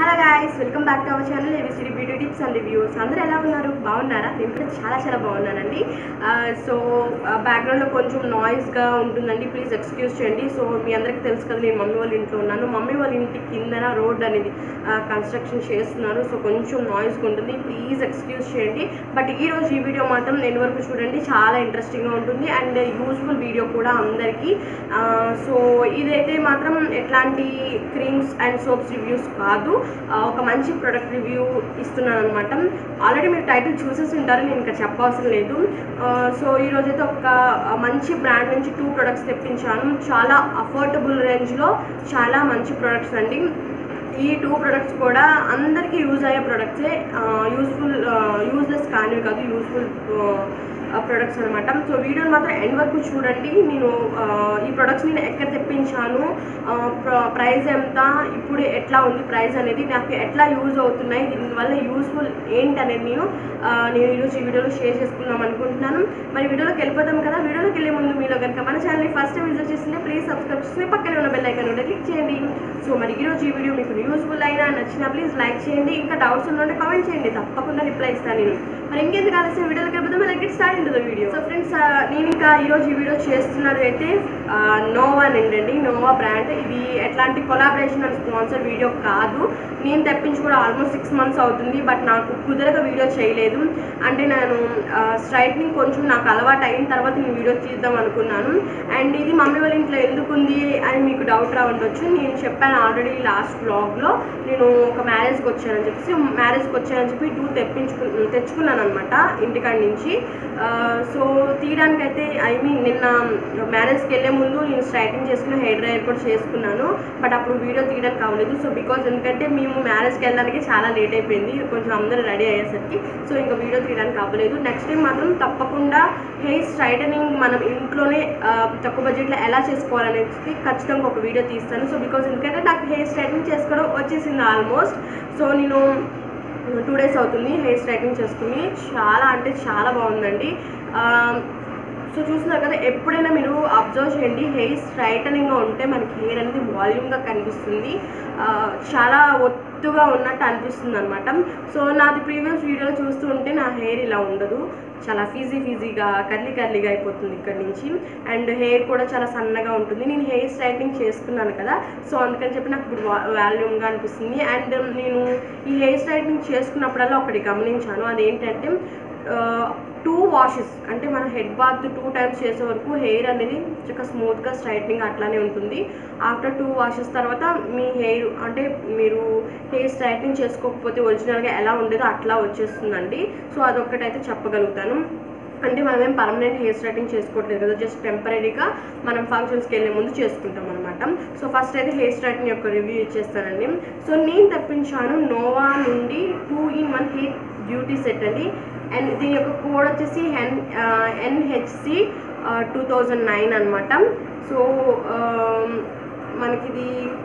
Hello guys, welcome back to our channel ABCD beauty tips and reviews. అందరూ ఎలా ఉన్నారు? బాగున్నారా? నేను కూడా చాలా బాగున్నానండి. సో బ్యాక్గ్రౌండ్లో కొంచెం నాయిస్గా ఉంటుందండి, ప్లీజ్ ఎక్స్క్యూజ్ చేయండి. సో మీ అందరికీ తెలుసు కదా, నేను మమ్మీ వాళ్ళ ఇంట్లో ఉన్నాను. మమ్మీ వాళ్ళ ఇంటి కిందన రోడ్ అనేది కన్స్ట్రక్షన్ చేస్తున్నారు. సో కొంచెం నాయిస్గా ఉంటుంది, ప్లీజ్ ఎక్స్క్యూజ్ చేయండి. బట్ ఈరోజు ఈ వీడియో మాత్రం ఎండ్ వరకు చూడండి, చాలా ఇంట్రెస్టింగ్గా ఉంటుంది అండ్ యూజ్ఫుల్ వీడియో కూడా అందరికీ. సో ఇదైతే మాత్రం ఎట్లాంటి క్రీమ్స్ అండ్ సోప్స్ రివ్యూస్ కాదు, ఒక మంచి ప్రోడక్ట్ రివ్యూ ఇస్తున్నాను అనమాట. ఆల్రెడీ మీరు టైటిల్ చూసేసి ఉంటారు, నేను ఇంకా చెప్పవసరం లేదు. సో ఈరోజైతే ఒక మంచి బ్రాండ్ నుంచి 2 ప్రొడక్ట్స్ తెప్పించాను. చాలా అఫోర్డబుల్ రేంజ్లో చాలా మంచి ప్రొడక్ట్స్ అండి. ఈ 2 ప్రొడక్ట్స్ కూడా అందరికీ యూజ్ అయ్యే ప్రొడక్ట్సే, యూజ్లెస్ కానివి కాదు, యూజ్ఫుల్ ప్రొడక్ట్స్ అనమాట. సో వీడియోని మాత్రం ఎండ్ వరకు చూడండి. నేను ఈ ప్రొడక్ట్స్ నేను ఎక్కడ తెప్పించాను, ప్రైస్ ఎంత, ఇప్పుడు ఎట్లా ఉంది ప్రైస్ అనేది, నాకు ఎట్లా యూజ్ అవుతున్నాయి, దీనివల్ల యూజ్ఫుల్ ఏంటి అనేది నేను ఈరోజు ఈ వీడియోలో షేర్ చేసుకుందాం అనుకుంటున్నాను. మరి వీడియోలోకి వెళ్ళిపోతాం కదా. వీడియోలోకి వెళ్ళే ముందు మీలో కనుక మన ఛానల్ని ఫస్ట్ టైం విజిట్ చేస్తుంటే ప్లీజ్ సబ్స్క్రైబ్ చేసుకుని పక్కనే ఉన్న బెల్ ఐకాన్ కూడా క్లిక్ చేయండి. సో మరి ఈరోజు ఈ వీడియో మీకు యూజ్ఫుల్ అయినా నచ్చినా ప్లీజ్ లైక్ చేయండి. ఇంకా డౌట్స్ ఉంటే కామెంట్ చేయండి, తప్పకుండా రిప్లై ఇస్తాను నేను. మరి ఇంకెందుకు ఆలస్యం, వీడియోలోకి వెళ్ళిపోతాం. Let's start into the video. So friends, నేను ఇంకా ఈరోజు ఈ వీడియో చేస్తున్నది అయితే నోవా అండి, నోవా బ్రాండ్. ఇది ఎట్లాంటి కొలాబరేషన్ అండ్ స్పాన్సర్ వీడియో కాదు. నేను తెప్పించి కూడా ఆల్మోస్ట్ 6 months అవుతుంది, బట్ నాకు కుదరక వీడియో చేయలేదు. అంటే నేను స్ట్రైట్నింగ్ కొంచెం నాకు అలవాటు అయిన తర్వాత నేను వీడియో తీద్దాం అనుకున్నాను. అండ్ ఇది మమ్మీ వాళ్ళ ఇంట్లో ఎందుకుంది అని మీకు డౌట్ రావచ్చు. నేను చెప్పాను ఆల్రెడీ లాస్ట్ వ్లాగ్లో, నేను ఒక మ్యారేజ్కి వచ్చానని చెప్పి 2 తెచ్చుకున్నాను అనమాట ఇంటికాడి నుంచి. సో తీయడానికైతే నిన్న మ్యారేజ్కి వెళ్ళే ముందు నేను స్ట్రైటింగ్ చేసుకుని హెయిర్ డ్రైయర్ కూడా చేసుకున్నాను, బట్ అప్పుడు వీడియో తీయడానికి కావలేదు. సో బికాజ్ ఎందుకంటే మేము మ్యారేజ్కి వెళ్ళడానికి చాలా లేట్ అయిపోయింది, కొంచెం అందరూ రెడీ అయ్యేసరికి. సో ఇంకా వీడియో తీయడానికి అవ్వలేదు. నెక్స్ట్ టైం మాత్రం తప్పకుండా హెయిర్ స్ట్రైటనింగ్ మనం ఇంట్లోనే తక్కువ బడ్జెట్లో ఎలా చేసుకోవాలనేది ఖచ్చితంగా ఒక వీడియో తీస్తాను. సో బికాజ్ ఎందుకంటే నాకు హెయిర్ స్ట్రైటనింగ్ చేసుకోవడం వచ్చేసింది ఆల్మోస్ట్. సో నేను 2 days అవుతుంది హెయిర్ స్ట్రైటనింగ్ చేసుకుని. చాలా అంటే చాలా బాగుందండి. సో చూస్తున్నారు కదా, ఎప్పుడైనా మీరు అబ్జర్వ్ చేయండి, హెయిర్ స్ట్రైటనింగ్గా ఉంటే మనకి హెయిర్ అనేది వాల్యూమ్గా కనిపిస్తుంది, చాలా ఒత్తుగా ఉన్నట్టు అనిపిస్తుంది అనమాట. సో నాది ప్రీవియస్ వీడియోలో చూస్తూ ఉంటే నా హెయిర్ ఇలా ఉండదు, చాలా ఫీజీగా కర్లీగా అయిపోతుంది ఇక్కడ నుంచి. అండ్ హెయిర్ కూడా చాలా సన్నగా ఉంటుంది. నేను హెయిర్ స్ట్రైట్నింగ్ చేసుకున్నాను కదా, సో అందుకని చెప్పి నాకు ఇప్పుడు వాల్యూమ్గా అనిపిస్తుంది. అండ్ నేను ఈ హెయిర్ స్ట్రైట్నింగ్ చేసుకున్నప్పుడల్లా ఒకటి గమనించాను, అదేంటంటే 2 washes, అంటే మన హెడ్ బాత్ 2 times చేసే వరకు హెయిర్ అనేది చక్కగా స్మూత్గా స్ట్రైట్నింగ్ అట్లానే ఉంటుంది. ఆఫ్టర్ 2 washes తర్వాత మీ హెయిర్, అంటే మీరు హెయిర్ స్ట్రైట్నింగ్ చేసుకోకపోతే ఒరిజినల్గా ఎలా ఉండేదో అట్లా వచ్చేస్తుందండి. సో అదొక్కటైతే చెప్పగలుగుతాను. అంటే మనమేం పర్మనెంట్ హెయిర్ స్ట్రైటింగ్ చేసుకోవట్లేదు కదా, జస్ట్ టెంపరీగా మనం ఫంక్షన్స్కి వెళ్ళే ముందు చేసుకుంటాం అనమాట. సో ఫస్ట్ అయితే హెయిర్ స్ట్రైటింగ్ యొక్క రివ్యూ ఇచ్చేస్తానండి. సో నేను తెప్పించాను నోవా నుండి 2-in-1 హెయిర్ బ్యూటీ సెట్ అండి. అండ్ దీని యొక్క కోడ్ వచ్చేసి NHC 2009 అనమాట. సో మనకిది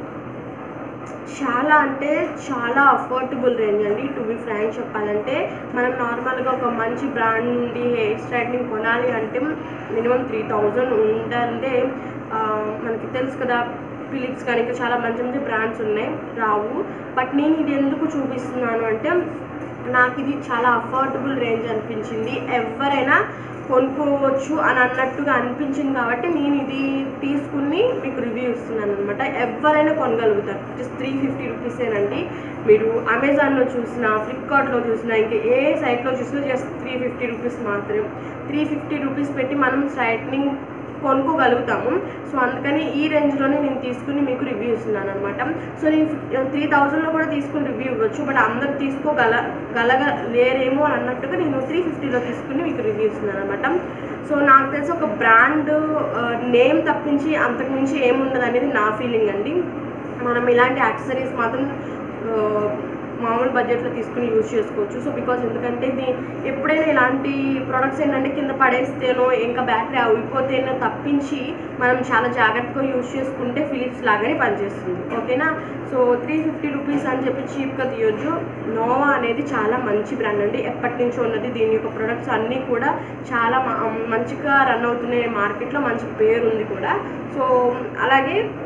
చాలా అంటే చాలా అఫోర్డబుల్ రేంజ్ అండి. టు బి ఫ్రాంక్ చెప్పాలంటే, మనం నార్మల్గా ఒక మంచి బ్రాండ్ నుండి హెయిర్ స్ట్రైట్నింగ్ కొనాలి అంటే మినిమం 3000 ఉండాలంటే మనకి తెలుసు కదా, ఫిలిప్స్ కానీ ఇంకా చాలా మంచి బ్రాండ్స్ ఉన్నాయి, రావు. బట్ నేను ఇది ఎందుకు చూపిస్తున్నాను అంటే, నాకు ఇది చాలా అఫోర్డబుల్ రేంజ్ అనిపించింది, ఎవరైనా కొనుక్కోవచ్చు అని అన్నట్టుగా అనిపించింది కాబట్టి నేను ఇది తీసుకుని మీకు రివ్యూ ఇస్తున్నాను అనమాట. ఎవరైనా కొనగలుగుతారు, జస్ట్ 350 రూపీసేనండి. మీరు అమెజాన్లో చూసినా, ఫ్లిప్కార్ట్లో చూసినా, ఇంకా ఏ సైట్లో చూసినా జస్ట్ 350 రూపీస్ మాత్రమే. 350 రూపీస్ పెట్టి మనం స్ట్రైట్నింగ్ కొనుక్కోగలుగుతాము. సో అందుకని ఈ రేంజ్లోనే నేను తీసుకుని మీకు రివ్యూ ఇస్తున్నాను అనమాట. సో నేను 3000లో కూడా తీసుకుని రివ్యూ ఇవ్వచ్చు, బట్ అందరు లేరేమో అని అన్నట్టుగా నేను 350లో తీసుకుని మీకు రివ్యూ ఇస్తున్నాను అనమాట. సో నాకు తెలిసి ఒక బ్రాండ్ నేమ్ తప్పించి అంతకుమించి ఏముండదు అనేది నా ఫీలింగ్ అండి. మనం ఇలాంటి యాక్సెసరీస్ మాత్రం మామూలు బడ్జెట్లో తీసుకుని యూజ్ చేసుకోవచ్చు. సో బికాజ్ ఎందుకంటే ఇది ఎప్పుడైనా ఇలాంటి ప్రొడక్ట్స్ ఏంటంటే కింద పడేస్తేనో ఇంకా బ్యాటరీ అయిపోతేనో తప్పించి మనం చాలా జాగ్రత్తగా యూజ్ చేసుకుంటే ఫిలిప్స్ లాగానే పనిచేస్తుంది, ఓకేనా. సో 350 రూపీస్ అని చెప్పి చీప్గా తీయొచ్చు. నోవా అనేది చాలా మంచి బ్రాండ్ అండి, ఎప్పటి నుంచో ఉన్నది. దీని యొక్క ప్రొడక్ట్స్ అన్నీ కూడా చాలా మంచిగా రన్ అవుతున్నాయి మార్కెట్లో, మంచి పేరు ఉంది కూడా. సో అలాగే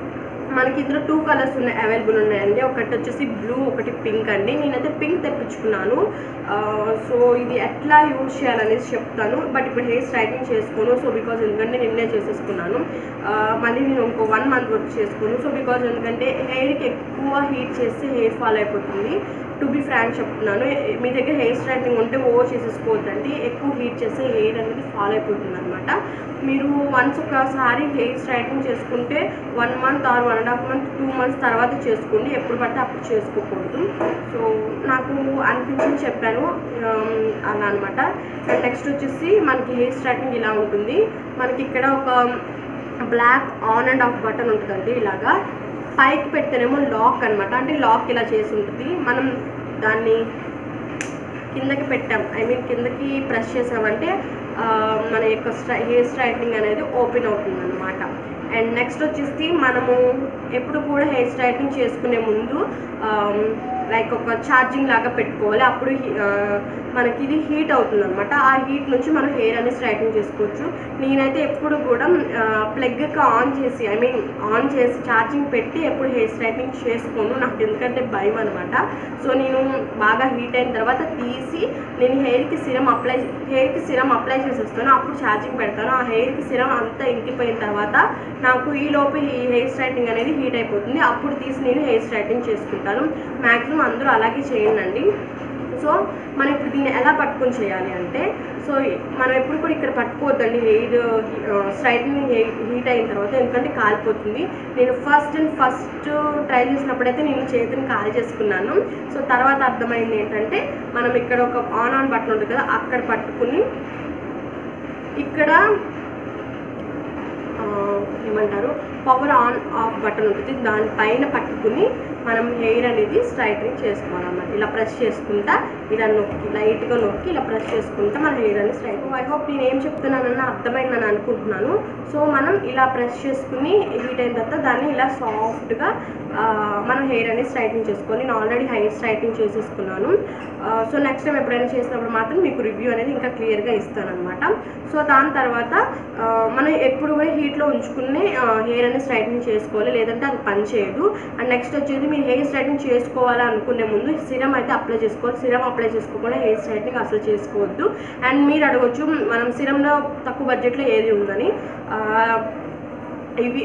మనకి ఇందులో 2 కలర్స్ అవైలబుల్ ఉన్నాయండి. ఒకటి వచ్చేసి బ్లూ, ఒకటి పింక్ అండి. నేనైతే పింక్ తెప్పించుకున్నాను. సో ఇది ఎట్లా యూజ్ చేయాలనేసి చెప్తాను. బట్ ఇప్పుడు హెయిర్ స్ట్రైట్నింగ్ చేసుకోను. సో బికాజ్ ఎందుకంటే నిన్నే చేసేసుకున్నాను. మళ్ళీ నేను ఇంకో 1 మంత్ వర్క్ చేసుకోను. సో బికాజ్ ఎందుకంటే హెయిర్కి ఎక్కువ హీట్ చేస్తే హెయిర్ ఫాల్ అయిపోతుంది. టు బి ఫ్రాంక్ చెప్తున్నాను. మీ దగ్గర హెయిర్ స్ట్రైట్నింగ్ ఉంటే చేసేసుకోవద్దండి. ఎక్కువ హీట్ చేస్తే హెయిర్ అనేది ఫాల్ అయిపోతుంది అనమాట. మీరు వన్స్ ఒకసారి హెయిర్ స్ట్రైట్నింగ్ చేసుకుంటే 1 మంత్ ఆర్ 1.5 మంత్ 2 మంత్స్ తర్వాత చేసుకోండి. ఎప్పుడు పడితే అప్పుడు చేసుకోకూడదు. సో నాకు అనిపించింది చెప్పాను అలా అనమాట. అండ్ నెక్స్ట్ వచ్చేసి మనకి హెయిర్ స్ట్రైట్నింగ్ ఇలా ఉంటుంది. మనకి ఇక్కడ ఒక black on and off button ఉంటుందండి. ఇలాగా పైకి పెడితేనేమో లాక్ అనమాట. అంటే లాక్ ఇలా చేసి ఉంటుంది. మనం దాన్ని కిందకి పెట్టాం, కిందకి ప్రెస్ చేసామంటే మన యొక్క హెయిర్ స్ట్రైట్నింగ్ అనేది ఓపెన్ అవుతుంది అనమాట. అండ్ నెక్స్ట్ వచ్చేసి మనము ఎప్పుడు కూడా హెయిర్ స్ట్రైట్నింగ్ చేసుకునే ముందు లైక్ ఒక ఛార్జింగ్ లాగా పెట్టుకోవాలి. అప్పుడు మనకి ఇది హీట్ అవుతుంది అనమాట. ఆ హీట్ నుంచి మనం హెయిర్ అనేది స్ట్రైట్నింగ్ చేసుకోవచ్చు. నేనైతే ఎప్పుడు కూడా ప్లగ్కి ఆన్ చేసి ఛార్జింగ్ పెట్టి ఎప్పుడు హెయిర్ స్ట్రైట్నింగ్ చేసుకోను. నాకు ఎందుకంటే భయం అనమాట. సో నేను బాగా హీట్ అయిన తర్వాత తీసి నేను హెయిర్కి సిరం అప్లై చేసేస్తాను. అప్పుడు ఛార్జింగ్ పెడతాను. ఆ హెయిర్కి సిరం అంతా ఇంకిపోయిన తర్వాత నాకు ఈలోపు ఈ హెయిర్ స్ట్రైట్నింగ్ అనేది హీట్ అయిపోతుంది. అప్పుడు తీసి నేను హెయిర్ స్ట్రైట్నింగ్ చేసుకుంటాను. మ్యాక్సిమం అందరూ అలాగే చేయండి. సో మనం ఇప్పుడు దీన్ని ఎలా పట్టుకొని చేయాలి అంటే, సో మనం ఎప్పుడు కూడా ఇక్కడ పట్టుకోవద్దండి హెయిర్ స్ట్రైట్నింగ్ హీట్ అయిన తర్వాత, ఎందుకంటే కాలిపోతుంది. నేను ఫస్ట్ ట్రై చేసినప్పుడైతే నేను చేతిని కాల్ చేసుకున్నాను. సో తర్వాత అర్థమైంది ఏంటంటే, మనం ఇక్కడ ఒక ఆన్ బటన్ ఉంటుంది కదా, అక్కడ పట్టుకుని ఇక్కడ పవర్ ఆన్ ఆఫ్ బటన్ ఉంటుంది, దానిపైన పట్టుకుని మనం హెయిర్ అనేది స్ట్రైట్నింగ్ చేసుకోవాలన్నమాట. ఇలా ప్రెస్ చేసుకుంటా, ఇలా లైట్గా నొక్కి ఇలా ప్రెస్ చేసుకుంటా మన హెయిర్ అనేది స్ట్రైట్. ఐ హోప్ నేను ఏం చెప్తున్నానని అర్థమైందని అనుకుంటున్నాను. సో మనం ఇలా ప్రెస్ చేసుకుని హీట్ అయిన తర్వాత దాన్ని ఇలా సాఫ్ట్గా మనం హెయిర్ అనేది స్ట్రైట్నింగ్ చేసుకోవాలి. నేను ఆల్రెడీ హెయిర్ స్ట్రైట్నింగ్ చేసేసుకున్నాను. సో నెక్స్ట్ టైం ఎప్పుడైనా చేసినప్పుడు మాత్రం మీకు రివ్యూ అనేది ఇంకా క్లియర్గా ఇస్తానన్నమాట. సో దాని తర్వాత మనం ఎప్పుడు కూడా హీట్లో ఉంచుకుని హెయిర్ అనేది స్ట్రైట్నింగ్ చేసుకోవాలి, లేదంటే అది పని చేయదు. అండ్ నెక్స్ట్ వచ్చేది, మీరు హెయిర్ స్ట్రైట్నింగ్ చేసుకోవాలి అనుకునే ముందు సిరం అయితే అప్లై చేసుకోవాలి. సిరం అప్లై చేసుకోకుండా హెయిర్ స్ట్రైట్నింగ్ అసలు చేసుకోవద్దు. అండ్ మీరు అడగచ్చు, మనం సిరంలో తక్కువ బడ్జెట్లో ఏది ఉందని. ఇవి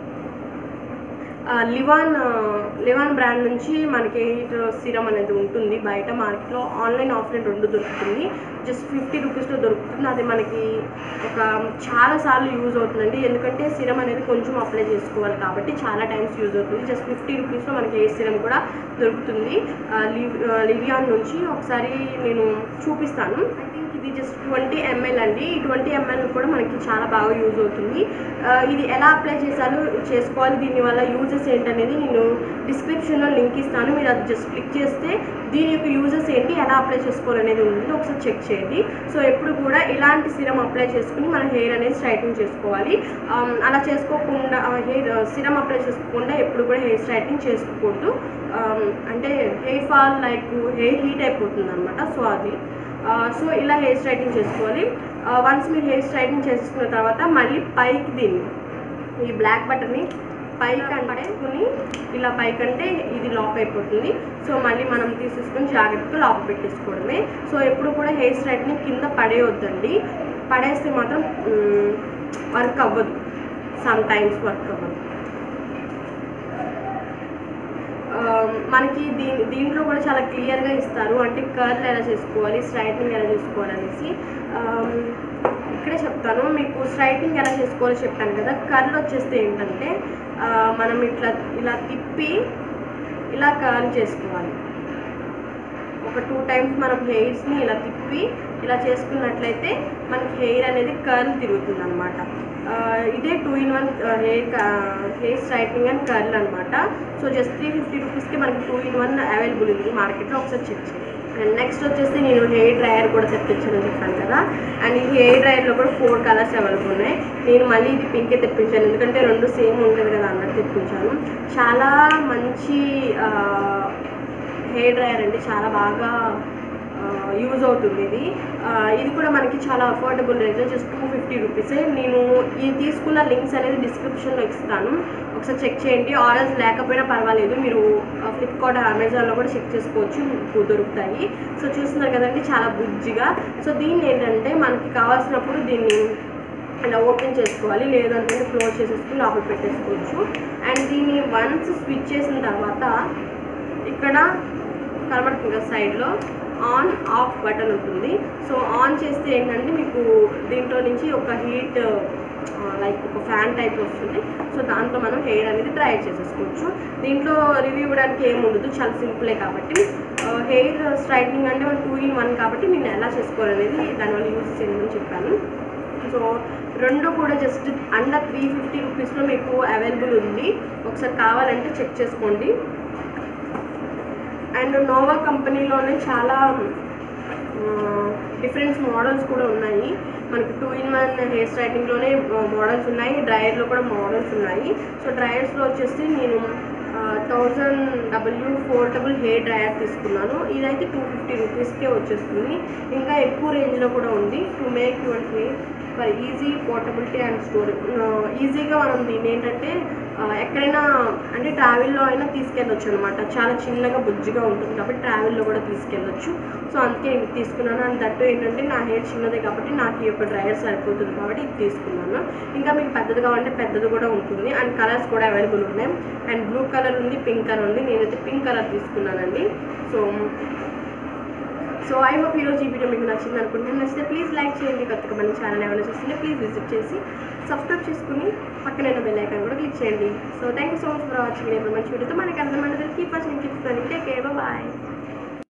లివాన్ బ్రాండ్ నుంచి మనకి హెయిర్ సిరం అనేది ఉంటుంది. బయట మార్కెట్లో ఆన్లైన్ ఆఫ్లైన్ రెండు దొరుకుతుంది. జస్ట్ 50 రూపీస్లో దొరుకుతుంది. అది మనకి చాలాసార్లు యూజ్ అవుతుందండి. ఎందుకంటే సిరం అనేది కొంచెం అప్లై చేసుకోవాలి కాబట్టి చాలా టైమ్స్ యూజ్ అవుతుంది. జస్ట్ 50 రూపీస్లో మనకి హెయిర్ సిరం కూడా దొరుకుతుంది లివియాన్ నుంచి. ఒకసారి నేను చూపిస్తాను. ఐ థింక్ ఇది జస్ట్ 20 ml అండి. ఈ 20 ml కూడా మనకి చాలా బాగా యూజ్ అవుతుంది. ఇది ఎలా అప్లై చేసుకోవాలి, దీనివల్ల యూజెస్ ఏంటనేది నేను డిస్క్రిప్షన్లో లింక్ ఇస్తాను. మీరు అది జస్ట్ క్లిక్ చేస్తే దీని యొక్క యూజెస్ ఏంటి, ఎలా అప్లై చేసుకోవాలనేది ఉంటుంది, ఒకసారి చెక్ చేయండి. సో ఎప్పుడు కూడా ఇలాంటి సిరం అప్లై చేసుకుని మన హెయిర్ అనేది స్ట్రైట్నింగ్ చేసుకోవాలి. అలా చేసుకోకుండా సిరం అప్లై చేసుకోకుండా ఎప్పుడు కూడా హెయిర్ స్ట్రైట్నింగ్ చేసుకోకూడదు. అంటే హెయిర్ ఫాల్ హెయిర్ హీట్ అయిపోతుంది అనమాట. సో అది సో ఇలా హెయిర్ స్ట్రైట్నింగ్ చేసుకోవాలి. వన్స్ మీరు హెయిర్ స్ట్రైట్నింగ్ చేసుకున్న తర్వాత మళ్ళీ పైకి దీన్ని ఈ బ్లాక్ బటన్ని పైకి పట్టుకుని ఇలా పైకంటే ఇది లాక్ అయిపోతుంది. సో మళ్ళీ మనం తీసేసుకొని జాగ్రత్తగా లాక్ పెట్టేసుకోవడమే. సో ఎప్పుడు కూడా హెయిర్ స్ట్రైట్నింగ్ కింద పడేయొద్దండి. పడేస్తే మాత్రం వర్క్ అవ్వదు, సమ్ టైమ్స్ వర్క్ అవ్వదు. మనకి దీంట్లో కూడా చాలా క్లియర్గా ఇస్తారు, అంటే కర్ల్ ఎలా చేసుకోవాలి, స్ట్రైట్నింగ్ ఎలా చేసుకోవాలి అనేసి. ఇక్కడే చెప్తాను మీకు. స్ట్రైట్నింగ్ ఎలా చేసుకోవాలో చెప్పాను కదా. కర్ల్ వచ్చేస్తే ఏంటంటే మనం ఇలా తిప్పి ఇలా కర్ల్ చేసుకోవాలి. ఒక 2 టైమ్స్ మనం హెయిర్స్ని ఇలా తిప్పి ఇలా చేసుకున్నట్లయితే మనకి హెయిర్ అనేది కర్ల్ తిరుగుతుంది అనమాట. ఇదే 2-in-1 hair straightening and curl అనమాట. సో జస్ట్ 350 రూపీస్కి మనకి 2-in-1 అవైలబుల్ ఉంది మార్కెట్లో, ఒకసారి చెక్ చేయండి. అండ్ నెక్స్ట్ వచ్చేసి నేను హెయిర్ డ్రైయర్ కూడా తెప్పించానని చెప్పాను కదా. అండ్ ఈ హెయిర్ డ్రైయర్లో కూడా 4 కలర్స్ అవైలబుల్ ఉన్నాయి. నేను మళ్ళీ ఇది పింకే తెప్పించాను, ఎందుకంటే 2 సేమ్ ఉంటుంది కదా అన్నట్టు తెప్పించాను. చాలా మంచి హెయిర్ డ్రైయర్ అండి, చాలా బాగా యూజ్ అవుతుంది. ఇది కూడా మనకి చాలా అఫోర్డబుల్ రేట్లో, జస్ట్ 250 రూపీసే. నేను ఇది తీసుకున్న లింక్స్ అనేది డిస్క్రిప్షన్లో ఇస్తాను, ఒకసారి చెక్ చేయండి. ఆర్ఎల్స్ లేకపోయినా పర్వాలేదు, మీరు ఫ్లిప్కార్ట్ అమెజాన్లో కూడా చెక్ చేసుకోవచ్చు, మీకు దొరుకుతాయి. సో చూస్తున్నారు కదండి చాలా బుజ్జిగా. సో దీన్ని ఏంటంటే మనకి కావాల్సినప్పుడు దీన్ని ఇలా ఓపెన్ చేసుకోవాలి, లేదంటే క్లోజ్ చేసేసుకుని లోపల పెట్టేసుకోవచ్చు. అండ్ దీన్ని వన్స్ స్విచ్ చేసిన తర్వాత ఇక్కడ కనబడుతుంది కదా సైడ్లో ఆన్ ఆఫ్ బటన్ ఉంటుంది. సో ఆన్ చేస్తే ఏంటంటే మీకు దీంట్లో నుంచి ఒక హీట్ లైక్ ఒక ఫ్యాన్ టైప్ వస్తుంది. సో దాంట్లో మనం హెయిర్ అనేది డ్రై చేసేసుకోవచ్చు. దీంట్లో రివ్యూ ఇవ్వడానికి ఏమి ఉండదు, చాలా సింపులే. కాబట్టి హెయిర్ స్ట్రైట్నింగ్ అంటే మనం 2 in 1 కాబట్టి నేను ఎలా చేసుకోవాలనేది దానివల్ల యూజ్ చేయమని చెప్పాను. సో రెండు కూడా జస్ట్ అండర్ 350 రూపీస్లో మీకు అవైలబుల్ ఉంది. ఒకసారి కావాలంటే చెక్ చేసుకోండి. అండ్ నోవా కంపెనీలోనే చాలా డిఫరెంట్ మోడల్స్ కూడా ఉన్నాయి. మనకి 2 in 1 హెయిర్ స్ట్రైట్నింగ్లోనే మోడల్స్ ఉన్నాయి, డ్రైయర్లో కూడా మోడల్స్ ఉన్నాయి. సో డ్రైయర్స్లో వచ్చేసి నేను 1000 పోర్టబుల్ హెయిర్ డ్రైయర్ తీసుకున్నాను. ఇదైతే 250 రూపీస్కే వచ్చేస్తుంది. ఇంకా ఎక్కువ రేంజ్లో కూడా ఉంది. To make your hair for easy portability and storage. ఈజీగా మనం దీన్ని ఏంటంటే ఎక్కడైనా అంటే ట్రావెల్లో అయినా తీసుకెళ్ళొచ్చు అనమాట. చాలా చిన్నగా బుజ్జిగా ఉంటుంది కాబట్టి ట్రావెల్లో కూడా తీసుకెళ్ళొచ్చు. సో అందుకే నేను తీసుకున్నాను. అండ్ దట్టు ఏంటంటే నా హెయిర్ చిన్నదే కాబట్టి నాకు ఈ యొక్క డ్రైయర్ సరిపోతుంది కాబట్టి ఇది తీసుకున్నాను. ఇంకా మీకు పెద్దది కావాలంటే పెద్దది కూడా ఉంటుంది. అండ్ కలర్స్ కూడా అవైలబుల్ ఉన్నాయి. అండ్ బ్లూ కలర్ ఉంది, పింక్ కలర్ ఉంది. నేనైతే పింక్ కలర్ తీసుకున్నానండి. సో ఐ హోప్ ఈరోజు ఈ వీడియో మీకు నచ్చింది అనుకుంటున్నాను. నచ్చితే ప్లీజ్ లైక్ చేయండి. కొత్తగా మన ఛానల్ ఏమైనా చూస్తుంటే ప్లీజ్ విజిట్ చేసి సబ్స్క్రైబ్ చేసుకుని పక్కనైన బెల్ ఐకాన్ కూడా క్లిక్ చేయండి. So thank you so much for watching. నేను మంచి వీడియోతో మనకి అర్థమైనది. Keep watching, keep spending. Take care, by.